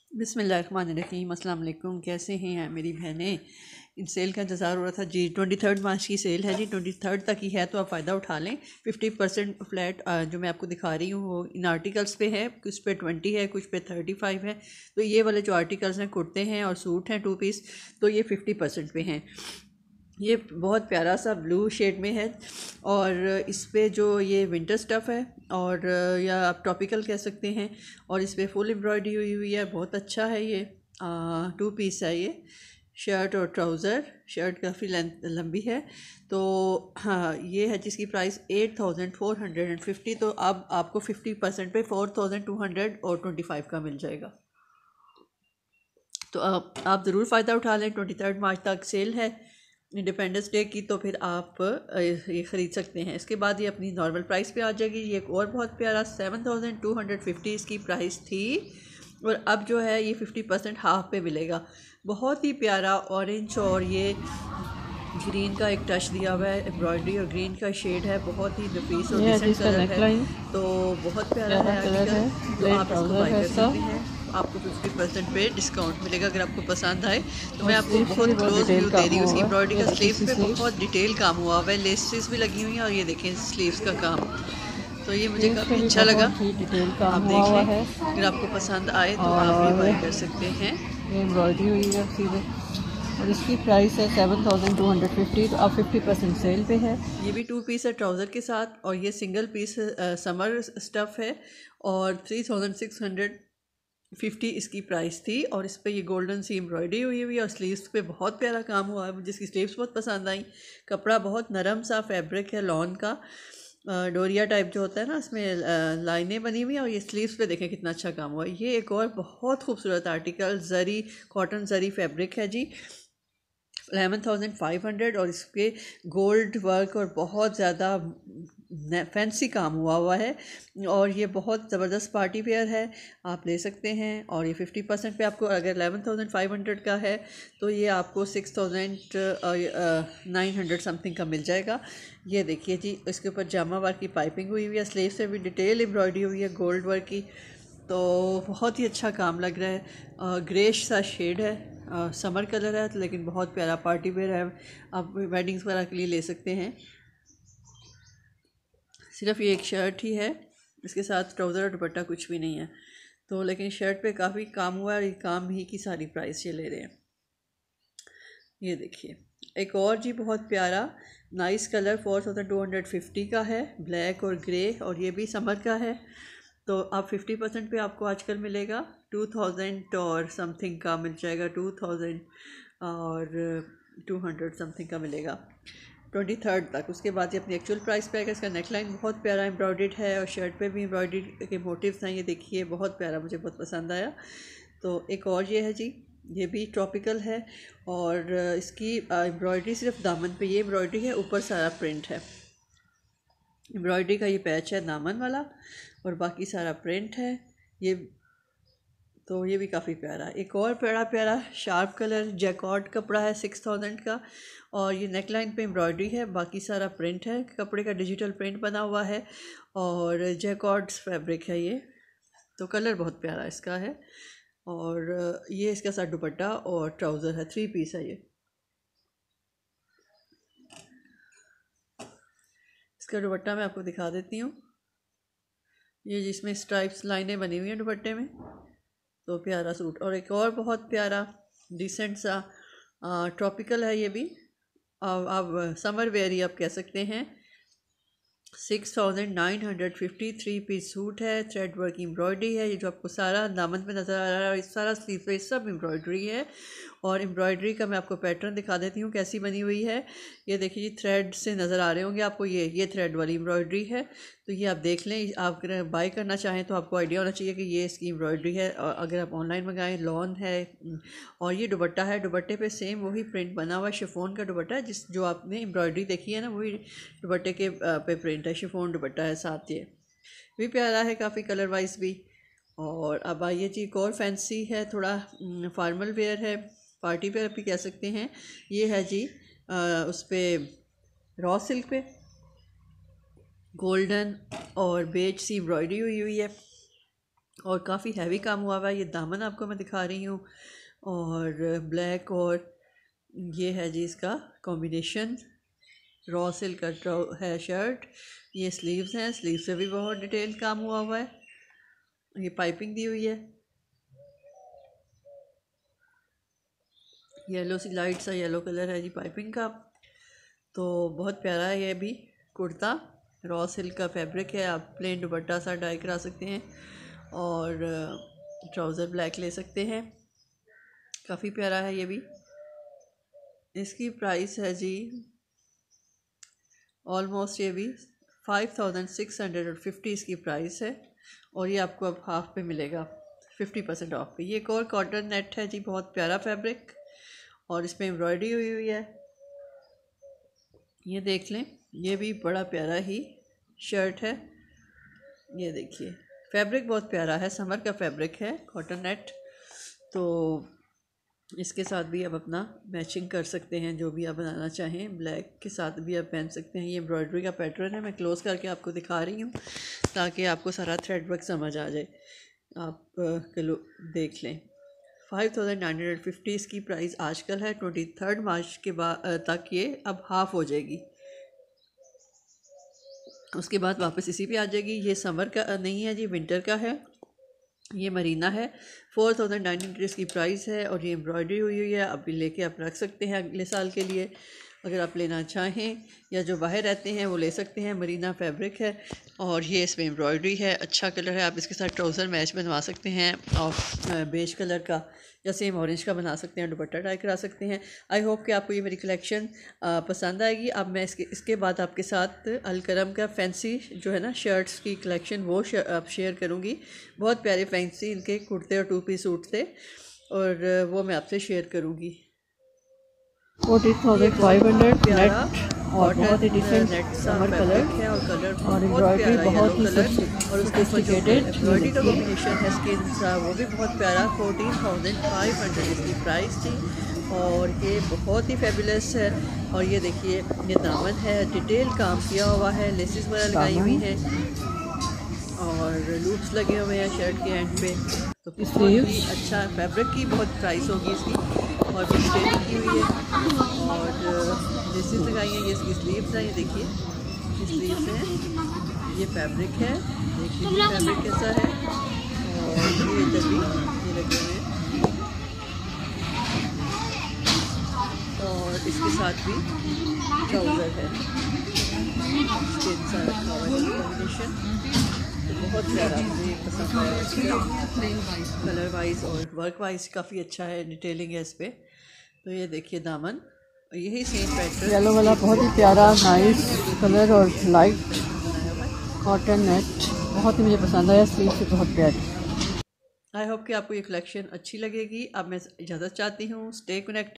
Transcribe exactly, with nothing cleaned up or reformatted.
बिस्मिल्लाहिर्रहमानिर्रहीम, अस्सलाम वालेकुम। कैसे हैं मेरी बहनें? इन सेल का इंतज़ार हो रहा था जी। ट्वेंटी थर्ड मार्च की सेल है जी, ट्वेंटी थर्ड तक ही है, तो आप फ़ायदा उठा लें। फिफ्टी परसेंट फ्लैट जो मैं आपको दिखा रही हूँ वो इन आर्टिकल्स पे है, कुछ पे ट्वेंटी है, कुछ पे थर्टी फाइव है। तो ये वाले जो आर्टिकल्स हैं, कुर्ते हैं और सूट हैं टू पीस, तो ये फिफ्टी परसेंट पे हैं। ये बहुत प्यारा सा ब्लू शेड में है और इस पे जो ये विंटर स्टफ़ है और या आप ट्रॉपिकल कह सकते हैं, और इस पे फुल एम्ब्रॉयडरी हुई हुई है। बहुत अच्छा है ये। टू पीस है ये, शर्ट और ट्राउज़र। शर्ट काफ़ी लेंथ लंबी है। तो हाँ, ये है जिसकी price eight thousand four hundred and fifty. तो अब आपको फिफ्टी परसेंट पे फोर थाउजेंड टू हंड्रेड और ट्वेंटी फाइव का मिल जाएगा। तो आप आप ज़रूर फ़ायदा उठा लें। ट्वेंटी थर्ड मार्च तक सेल है इंडिपेंडेंस डे की, तो फिर आप ये ख़रीद सकते हैं। इसके बाद ये अपनी नॉर्मल प्राइस पे आ जाएगी। ये एक और बहुत प्यारा seven thousand two hundred fifty इसकी प्राइस थी, और अब जो है ये फिफ्टी परसेंट हाफ पे मिलेगा। बहुत ही प्यारा ऑरेंज और ये ग्रीन का एक टच दिया हुआ है, एम्ब्रॉयडरी और ग्रीन का शेड है। बहुत ही नफीस और डिसेंट कलर है, तो बहुत प्यारा है आर्टिकल। तो आप इसको बाई कर सकते हैं। आपको फिफ्टी परसेंट पे डिस्काउंट मिलेगा अगर आपको पसंद आए। तो मैं आपको बहुत क्लोज व्यू दे रही हूँ। उसकी एम्ब्रॉयडरी का स्लीव्स पे बहुत डिटेल काम हुआ हुआ है, लेसेस भी लगी हुई हैं, और ये देखें स्लीव्स का काम। तो ये मुझे काफ़ी अच्छा लगा। आप देख लें, अगर आपको पसंद आए तो आप ये बाई कर सकते हैं। एम्ब्रॉयडरी हुई है सीधे, और इसकी प्राइस है seven thousand two hundred fifty. तो अब फिफ्टी परसेंट सेल पे है। ये भी टू पीस है ट्राउज़र के साथ, और ये सिंगल पीस समर स्टफ़ है, और three thousand six hundred fifty इसकी प्राइस थी। और इस पे ये गोल्डन सी एम्ब्रॉयडरी हुई हुई है, और स्लीव्स पे बहुत प्यारा काम हुआ है। मुझे इसकी स्लीव्स बहुत पसंद आई। कपड़ा बहुत नरम सा फैब्रिक है, लॉन का डोरिया टाइप जो होता है ना, इसमें लाइनें बनी हुई हैं, और ये स्लीव्स पे देखें कितना अच्छा काम हुआ है। ये एक और बहुत खूबसूरत article, zari cotton zari fabric है जी, एलेवन थाउजेंड फाइव हंड्रेड, और इसके गोल्ड वर्क और बहुत ज़्यादा फैंसी काम हुआ हुआ है, और ये बहुत ज़बरदस्त पार्टी वेयर है, आप ले सकते हैं। और ये फिफ्टी परसेंट पे आपको, अगर एलेवन थाउजेंड फाइव हंड्रेड का है तो ये आपको six thousand nine hundred something का मिल जाएगा। ये देखिए जी, इसके ऊपर जामा वर्क की पाइपिंग हुई हुई है, स्लीव से भी डिटेल एम्ब्रॉयडरी हुई है गोल्ड वर्क की। तो बहुत ही अच्छा काम लग रहा है। ग्रेश सा शेड है, आ, समर कलर है, लेकिन बहुत प्यारा पार्टी वेयर है। आप वेडिंग्स वगैरह के लिए ले सकते हैं। सिर्फ ये एक शर्ट ही है, इसके साथ ट्राउज़र और दुपट्टा कुछ भी नहीं है। तो लेकिन शर्ट पे काफ़ी काम हुआ है, और ये काम ही की सारी प्राइस ये ले रहे हैं। ये देखिए एक और जी बहुत प्यारा nice colour, four thousand two hundred fifty का है, ब्लैक और ग्रे, और ये भी समर का है। तो आप फिफ्टी परसेंट पे आपको आजकल मिलेगा टू थाउजेंड और समथिंग का मिल जाएगा, टू थाउजेंड और टू हंड्रेड समथिंग का मिलेगा ट्वेंटी थर्ड तक। उसके बाद ये अपनी एक्चुअल प्राइस पे आएगा। इसका नेकलाइन बहुत प्यारा एम्ब्रॉयडर्ड है, और शर्ट पे भी एम्ब्रॉयडरी के मोटिव्स हैं। ये देखिए बहुत प्यारा, मुझे बहुत पसंद आया। तो एक और ये है जी, ये भी ट्रॉपिकल है, और इसकी एम्ब्रॉयडरी सिर्फ दामन पे ये एम्ब्रॉयडरी है, ऊपर सारा प्रिंट है। एम्ब्रॉयडरी का ये पैच है दामन वाला, और बाकी सारा प्रिंट है ये। तो ये भी काफ़ी प्यारा। एक और प्यारा प्यारा शार्प कलर जैकॉर्ड कपड़ा है, सिक्स थाउजेंड का, और ये नेक लाइन पर एम्ब्रॉयडरी है, बाकी सारा प्रिंट है, कपड़े का डिजिटल प्रिंट बना हुआ है, और जैकॉर्ड्स फैब्रिक है ये। तो कलर बहुत प्यारा इसका है, और ये इसका साथ दुपट्टा और ट्राउज़र है, थ्री पीस है ये। इसका दुपट्टा मैं आपको दिखा देती हूँ, ये जिसमें स्ट्राइप्स लाइनें बनी हुई हैं दुपट्टे में। तो प्यारा सूट, और एक और बहुत प्यारा डिसेंट सा ट्रॉपिकल है ये भी, अब समर वेयर ही आप कह सकते हैं। Six thousand nine hundred fifty three piece suit है, थ्रेड वर्क एम्ब्रॉयडरी है। ये जो आपको सारा दामन पे नज़र आ रहा है, और इस सारा स्लीव पे सब एम्ब्रॉयडरी है। और एम्ब्रॉयडरी का मैं आपको पैटर्न दिखा देती हूँ कैसी बनी हुई है। ये देखिए जी, थ्रेड से नज़र आ रहे होंगे आपको, ये ये थ्रेड वाली एम्ब्रॉयडरी है। तो ये आप देख लें, आप अगर बाई करना चाहें तो आपको आइडिया होना चाहिए कि ये इसकी एम्ब्रॉयडरी है। और अगर आप ऑनलाइन मंगाएं, लॉन है। और ये दुपट्टा है, दुपट्टे पे सेम वही प्रिंट बना हुआ है, शिफॉन का दुपट्टा है, जिस जो आपने एम्ब्रॉयडरी देखी है ना, वही दुपट्टे के पे प्रिंट है, शिफॉन दुपट्टा है साथ। ये भी प्यारा है काफ़ी कलर वाइज भी। और अब आइए जी, एक और फैंसी है, थोड़ा फार्मल वेयर है, पार्टी वेयर भी कह सकते हैं। ये है जी आ, उस पर रॉ सिल्क पे गोल्डन और बेज सी एम्ब्रॉयडरी हुई हुई है, और काफ़ी हैवी काम हुआ हुआ है। ये दामन आपको मैं दिखा रही हूँ, और ब्लैक और ये है जी इसका कॉम्बिनेशन, रॉ सिल्क का है शर्ट। ये स्लीव्स हैं, स्लीव से भी बहुत डिटेल काम हुआ हुआ है। ये पाइपिंग दी हुई है, येलो सी लाइट सा येलो कलर है जी पाइपिंग का। तो बहुत प्यारा है ये भी कुर्ता, रॉ सिल्क का फैब्रिक है। आप प्लेन दुपट्टा सा डाई करा सकते हैं और ट्राउज़र ब्लैक ले सकते हैं। काफ़ी प्यारा है ये भी। इसकी प्राइस है जी ऑलमोस्ट, ये भी फाइव थाउजेंड सिक्स हंड्रेड और फिफ्टी इसकी प्राइस है, और ये आपको अब हाफ पे मिलेगा, फिफ्टी परसेंट ऑफ पे। ये एक और कॉटन नेट है जी, बहुत प्यारा फैब्रिक, और इसमें एम्ब्रॉयडरी हुई हुई है। ये देख लें, ये भी बड़ा प्यारा ही शर्ट है। ये देखिए फैब्रिक बहुत प्यारा है, समर का फैब्रिक है, कॉटन नेट। तो इसके साथ भी आप अपना मैचिंग कर सकते हैं, जो भी आप बनाना चाहें। ब्लैक के साथ भी आप पहन सकते हैं। ये एम्ब्रॉयडरी का पैटर्न है, मैं क्लोज़ करके आपको दिखा रही हूँ ताकि आपको सारा थ्रेड वर्क समझ आ जाए। आप किलो देख लें। Five thousand nine hundred fifty इसकी प्राइस आजकल है। ट्वेंटी थर्ड मार्च के बाद तक ये अब हाफ़ हो जाएगी, उसके बाद वापस इसी पे आ जाएगी। ये समर का नहीं है जी, विंटर का है। ये मरीना है। फोर थाउजेंड नाइन हंड्रेड इसकी प्राइस है, और ये एम्ब्रॉयडरी हुई हुई है। अभी लेके आप रख सकते हैं अगले साल के लिए, अगर आप लेना चाहें, या जो बाहर रहते हैं वो ले सकते हैं। मरीना फैब्रिक है, और ये इसमें एम्ब्रॉयडरी है, अच्छा कलर है। आप इसके साथ ट्राउज़र मैच बनवा सकते हैं, और बेज कलर का या सेम ऑरेंज का बना सकते हैं, दुपट्टा ट्राई करा सकते हैं। आई होप कि आपको ये मेरी कलेक्शन पसंद आएगी। अब मैं इसके इसके बाद आपके साथ अलकरम का फैंसी जो है ना शर्ट्स की कलेक्शन, वो आप शेयर करूँगी। बहुत प्यारे फैंसी इनके कुर्ते और टू पीस सूट थे, और वो मैं आपसे शेयर करूँगी। Forty thousand five hundred net, और बहुत ही डिसेंट नेट समर कलर है, और कलर और एम्ब्रॉयडरी बहुत ही और उसके ऊपर जो सोफिस्टिकेटेड एम्ब्रॉयडरी का कॉम्बिनेशन है स्किन सा, वो भी बहुत प्यारा। फोर्टीन थाउजेंड फाइव हंड्रेड इसकी प्राइस थी, और ये बहुत ही फेबुलस है। और ये देखिए ये दामन है, डिटेल काम किया हुआ है, लेसेस वगैरह लगाई हुई हैं, और लूप्स लगे हुए हैं शर्ट के एंड पे। तो बहुत ही अच्छा फैब्रिक की बहुत प्राइस होगी इसकी, और डिटेलिंग की हुई है, और लेसेस लगाई हैं। ये इसकी स्लीव्स हैं, ये देखिए ये स्लीव्स हैं। ये फैब्रिक है, देखिए फैब्रिक कैसा है, और ये इधर भी ये लगे हुए हैं, और इसके साथ भी ट्राउज़र है, स्किन सा रखा हुआ है कॉम्बिनेशन। तो बहुत प्यारा, मुझे पसंद आया, कलर वाइज और वर्क वाइज काफ़ी अच्छा है, डिटेलिंग है इस पर। तो ये देखिए दामन, यही सेम पैटर्न, येलो वाला बहुत ही प्यारा नाइस कलर, और लाइट कॉटन नेट बहुत ही मुझे पसंद आया। स्लीव से बहुत प्यारी। आई होप कि आपको ये कलेक्शन अच्छी लगेगी। अब मैं इजाज़त चाहती हूँ। Stay connect.